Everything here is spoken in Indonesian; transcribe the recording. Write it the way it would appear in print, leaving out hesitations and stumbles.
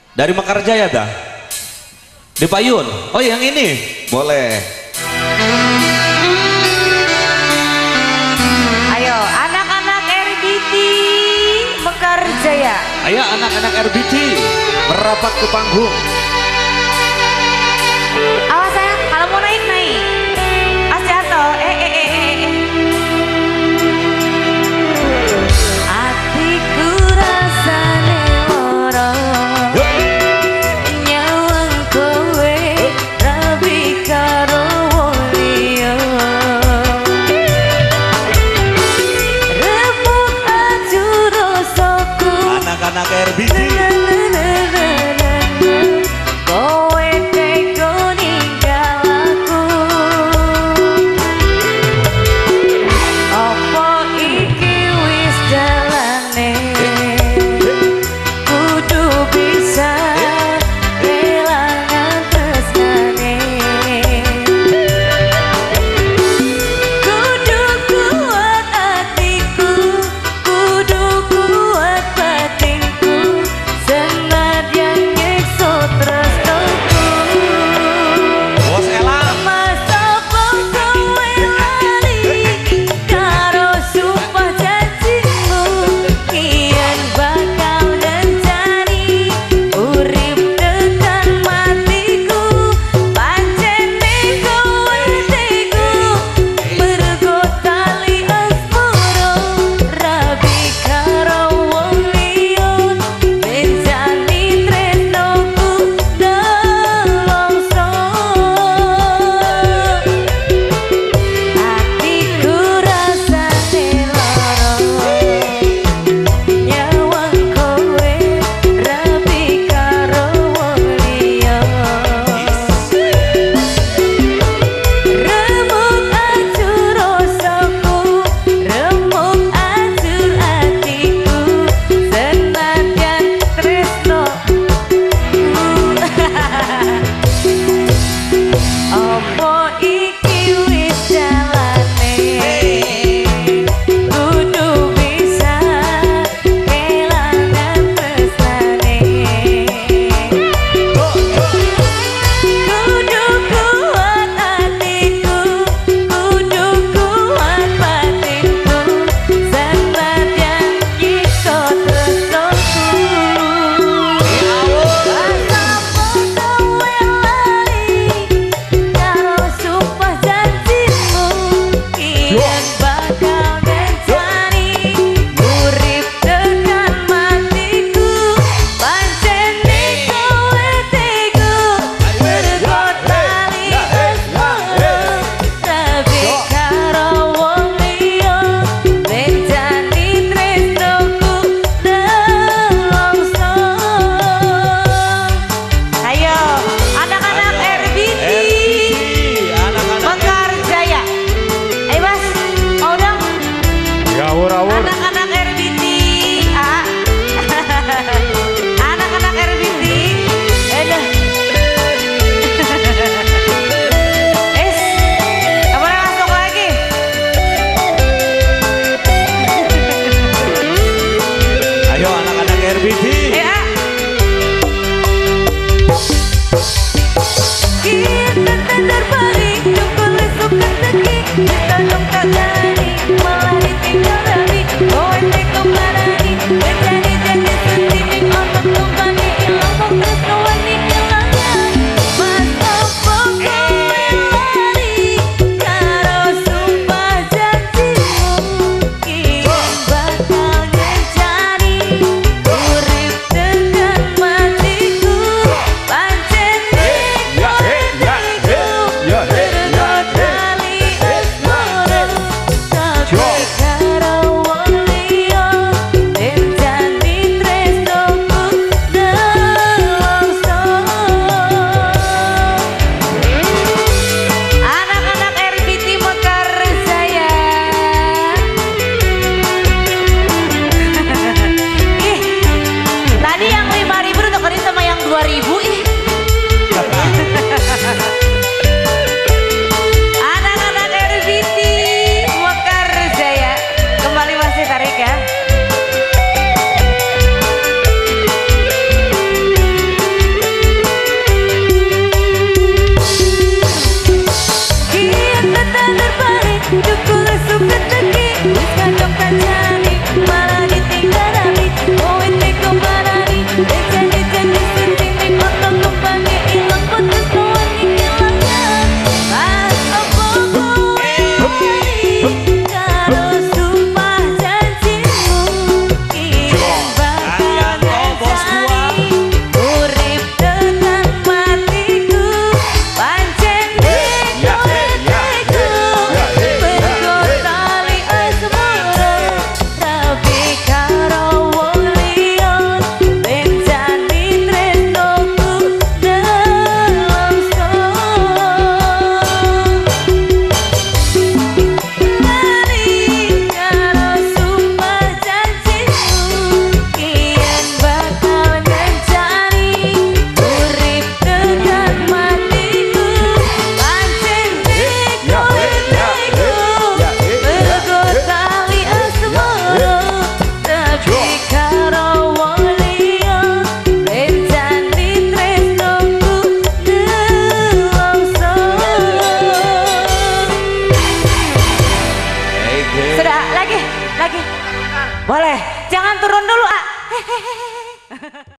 Dari Mekarjaya dah. Di Payun. Oh yang ini boleh. Ayo anak-anak RBT Mekarjaya. Ayo anak-anak RBT merapat ke panggung. Awas sayang, kalau mau naik naik. As jatuh. Hatiku rasane loro. Nyawang kowe rabi karo wong liya. Remuk ajur rasaku. Anak-anak RBT. Kowe tega ninggal aku. Apa iki wis dalane? Kudu bisa kelangan tresnane. Kudu kuat hatiku, kudu kuat batinku. Senadyan nyiksa tresnaku. Bos Elang. Masa kowe lali karo sumpah janjimu. Yen bakal ngencani urip tekan matiku. Pancene kowe tega mergo tali asmara. Rabi karo wong liya benjani tresnaku nelongso. Hatiku rasane loro. Nyawang kowe rabi karo wong liya. Remuk ajur rasaku, remuk ajur hatiku. Senadyan tresnaku. Apa iki wis dalane? Kudu bisa kelangan tresnane. Kudu kuat hatiku, kudu kuat batinku. Senadyan nyiksa tresnaku. Masa kowe lali karo sumpah janjimu. Yen bakal ngencani urip tekan matiku. Pancene kowe tega mergo tali asmara. Rabi karo wong liya benjani tresnaku nelongso. Ayo anak-anak RBT Anak-anak Mekarjaya. Ayo Mas, mau dong? Ngawur-ngawur. Anak-anak RBT. Anak-anak RBT. Aduh. Kamu masuk lagi. Ayo anak-anak RBT. Ya. Kita tender pagi, cukup lesuk keteki. Kita dong tak lari, malah ditinggal lagi. Kowe teko marani, berjani jadi sentimen otak tumpani ilang kok terus kawani ilangan. Masa kowe lari karo sumpah janjimu. Yen bakal ngencani urip tekan matiku. Pancene kowe tega mergo tali asmara. Boleh, jangan turun dulu, ah.